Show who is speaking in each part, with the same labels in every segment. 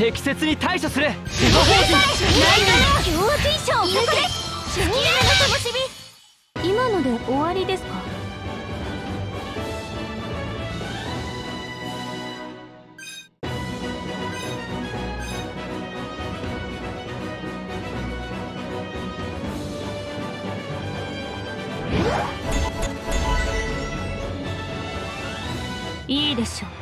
Speaker 1: 適切に対処する。
Speaker 2: 強人賞ここです。見るの楽しみ。今ので終わりですか？いいでしょう。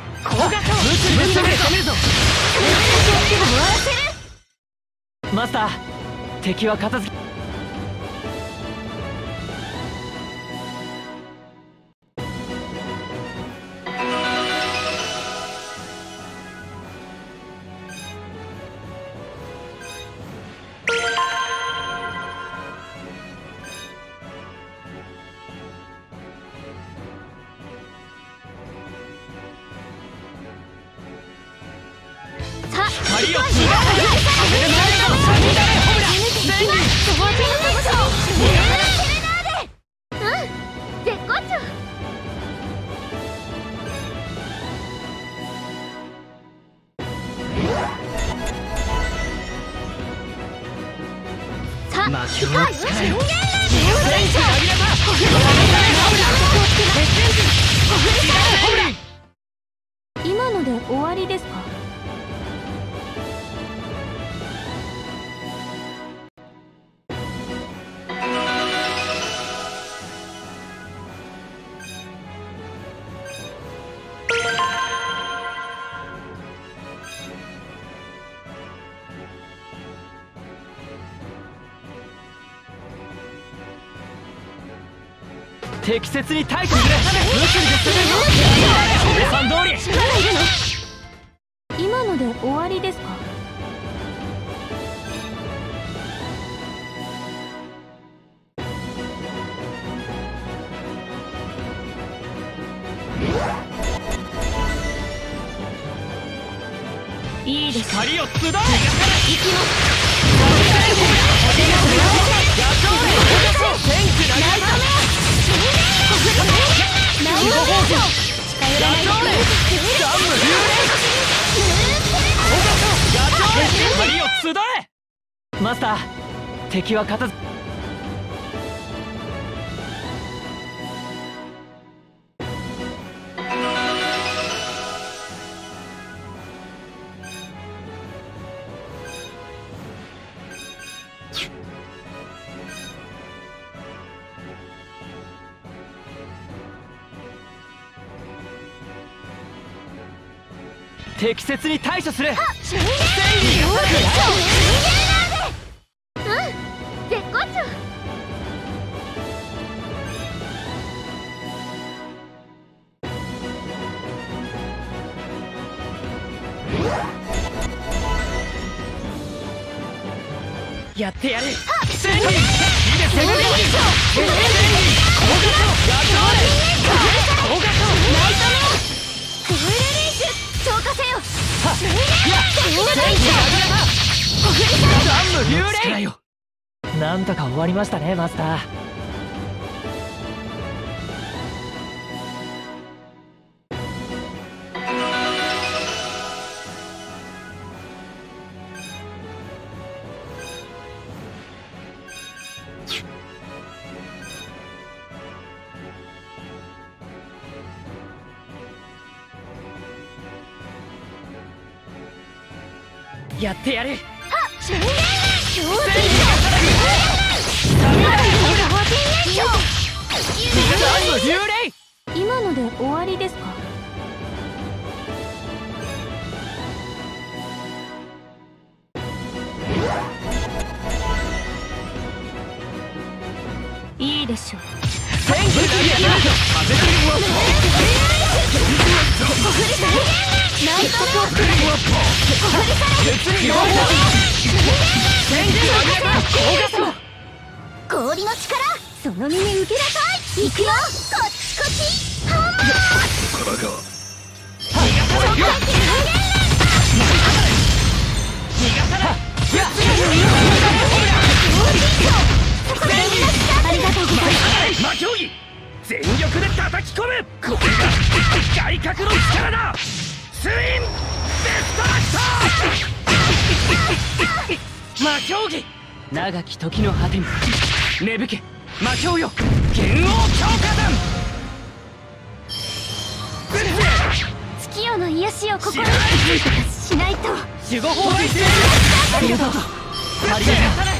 Speaker 1: マスター、敵は片付け。今ので終わりですか？適切に対処する。今ので終わりですか？いいです。光を集え。行きます。マスター、敵は片付け。適切に対処する。絶好調。やってやる。なんとか終わりましたね、マスター。やってやる。今ので終わりですか？いいでしょう。氷の力、その身に受けなさい。行くよ、こっちこっち。ハンマー。魔競技、全力で叩き込む。これが外角の力だ。ツインベストラクト。
Speaker 3: 魔競技長き時の果てに芽吹け魔境よ剣王強化弾。
Speaker 2: 月夜の癒しを心にしないと。
Speaker 3: 守護法来世ありがとう。ありがとう。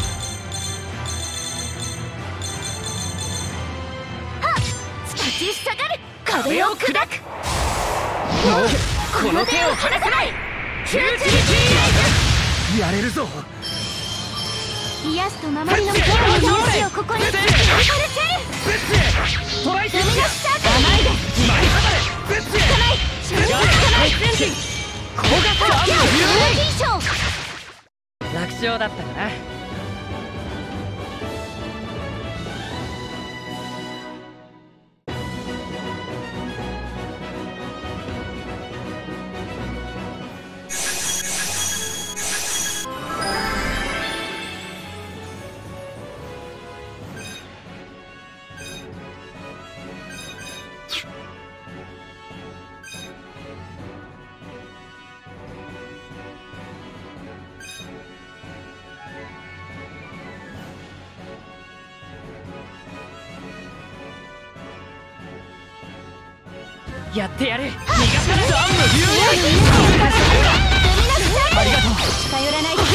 Speaker 2: 立ちふさがる壁を砕く。
Speaker 3: この手を離さない。フューチリティやれるぞ。
Speaker 2: 癒すと守りの剣の癒しをここに。トライセルルミナスサークル甘いで
Speaker 3: 舞い離れぶっつけ
Speaker 2: 効かない
Speaker 3: 高額
Speaker 2: 強気賞。
Speaker 3: 楽勝だったかな。やってやる。逃がさないぞ。ありがとう。
Speaker 2: 近寄らないで。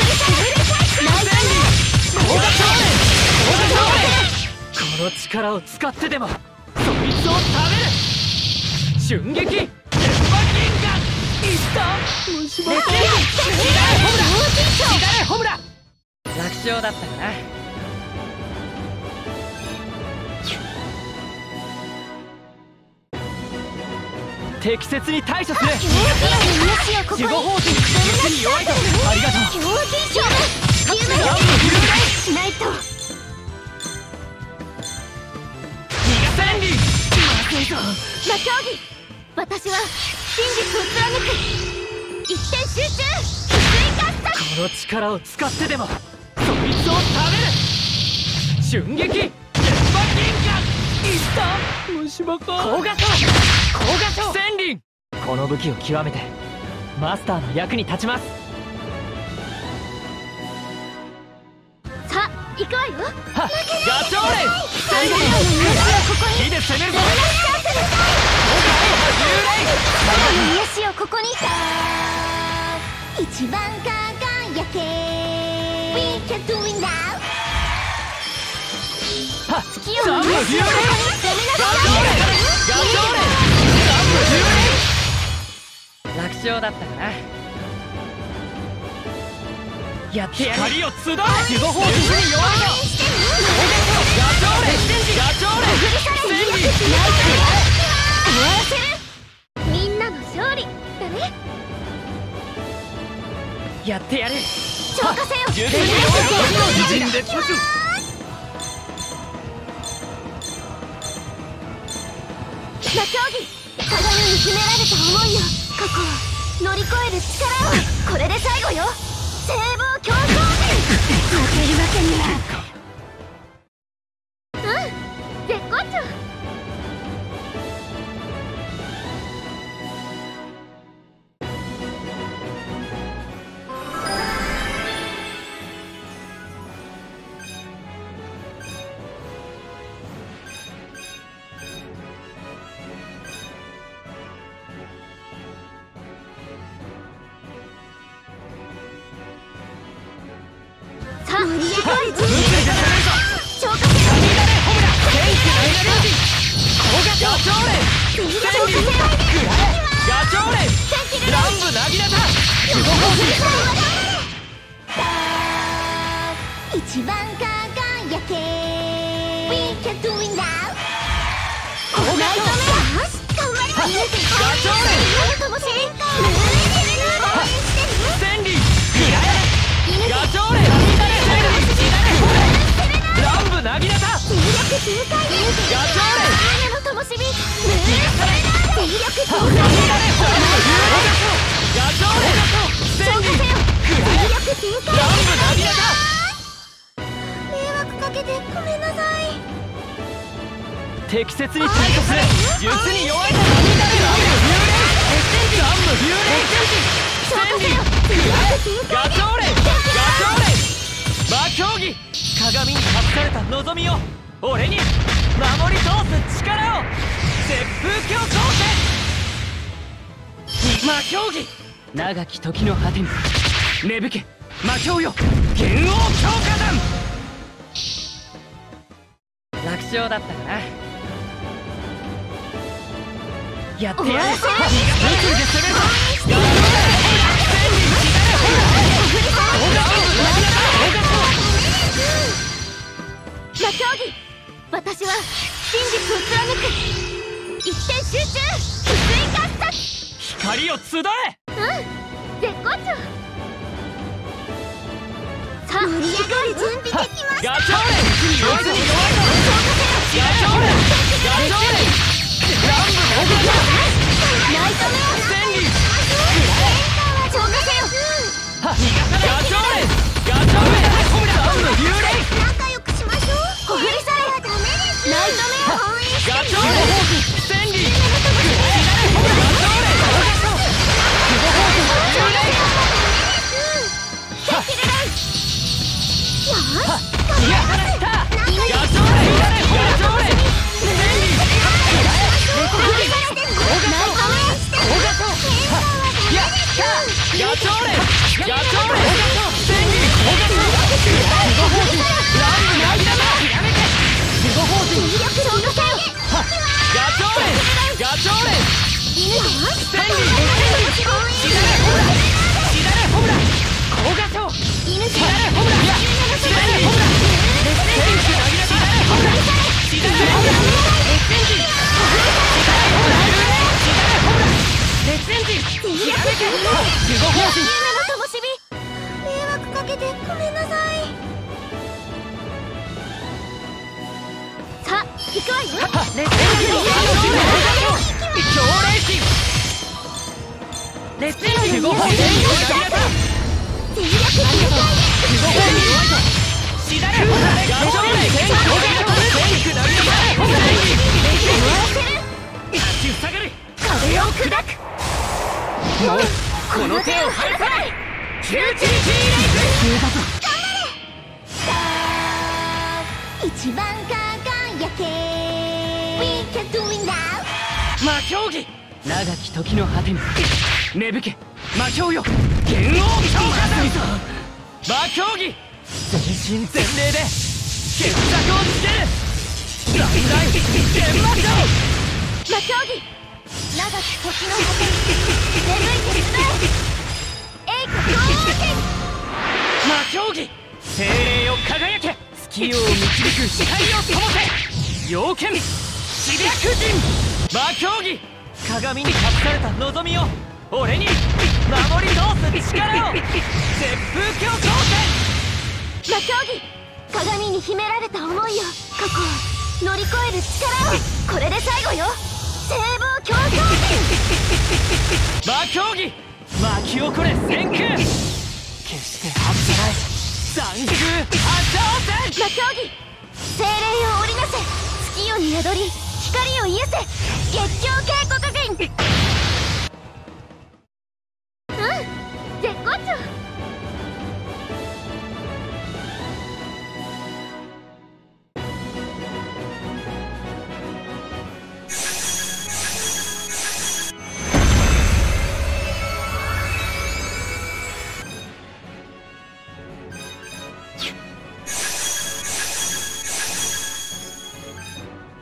Speaker 3: この力を使ってでもそいつを食べる。瞬撃鉄馬銀河いったもしもしホムラ楽勝だったかな。適切に対処する。守護法器実に弱いと。ありがとう。
Speaker 2: しないと。
Speaker 3: 逃がさんり
Speaker 2: 魔競技私は真実を貫く。一点集中追加した。
Speaker 3: この力を使ってでもそいつを食べる。瞬撃鉄馬銀河いったもしも高画賞千輪。この武器を極めてマスターの役に立ちます。
Speaker 2: さあ行くわよ。
Speaker 3: はっガチョーレン千輪火で攻めるぞ。
Speaker 2: 癒しをここに。
Speaker 1: 一番輝け We can do it now。
Speaker 3: はっ
Speaker 2: 月夜の癒しをここに。
Speaker 3: ガチョーレン楽勝だったかな。やってやる。光を集う。守護法に弱いぞ。ガチョーレ千輪
Speaker 2: 終わらせる。みんなの勝利だね。
Speaker 3: やってやる。
Speaker 2: 消化せよ。
Speaker 3: 純粋に弱いぞ。自陣でパス。
Speaker 2: 魔競技鏡に秘められた思いよ。過去を乗り越える力を。これで最後よ。聖望競争陣負けるわけには。絶好調。さあ盛り上がる。消化せよ。
Speaker 3: ガチョーレ乱舞なぎなた。
Speaker 1: 一番輝け We can do it now。
Speaker 2: 頑張ります
Speaker 3: ガチョーレ
Speaker 2: ともし
Speaker 3: 千里ガチョーレ乱舞なぎなた。ガチョーレ
Speaker 2: の灯火。
Speaker 1: 全力投下。
Speaker 3: ガチョーレ千里乱舞なぎなた。
Speaker 1: 迷惑かけてごめんなさい。
Speaker 3: 適切に対処する。術に弱いな。乱舞幽霊千里ガチョーレ鏡に隠された望みを俺に守り通す力を。絶風強光線魔競技、長き時の果てに芽吹け魔境よ剣王強化弾。楽勝だったかな。やってやる。逃がさないで攻めるぞ。
Speaker 2: 魔競技、私は真実を貫く。一点集中、翡翠合殺。
Speaker 3: 光を集え。
Speaker 2: 絶好調。さあ、盛り上がる準備できました。
Speaker 3: ガチョーレン弱いぞ。ガチョーレンガチョーレンランブ大型
Speaker 2: ナイトメア
Speaker 3: 千里
Speaker 2: 消化せよ。
Speaker 3: ガチョーレンガチョーレンランブ幽霊
Speaker 2: 仲良くしましょう。小栗さんはダメです。ナイトメア応援して。
Speaker 3: ガチョーレン千里ガチョーレンこの手を離さない。
Speaker 2: 一番輝け We can do it now。
Speaker 3: 魔競技、長き時の果てに芽吹け魔境よ剣王強化弾。魔競技、全身全霊で決着をつける。大大天魔境。
Speaker 2: 魔競技、長き時の果てに眠い決断。栄華強王剣。
Speaker 3: 魔競技、精霊を輝け月夜を導く光を灯せ。妖剣刺白人。魔競技、鏡に隠された望みを俺に守り通す力を。絶風強光線
Speaker 2: 魔競技、鏡に秘められた思いを過去を乗り越える力を。これで最後よ。聖望強光線。
Speaker 3: 魔競技、巻き起これ旋空。決して外せない残空発動線。
Speaker 2: 魔競技、精霊を織りなせ月夜に宿り光を癒せ。月鏡渓谷人。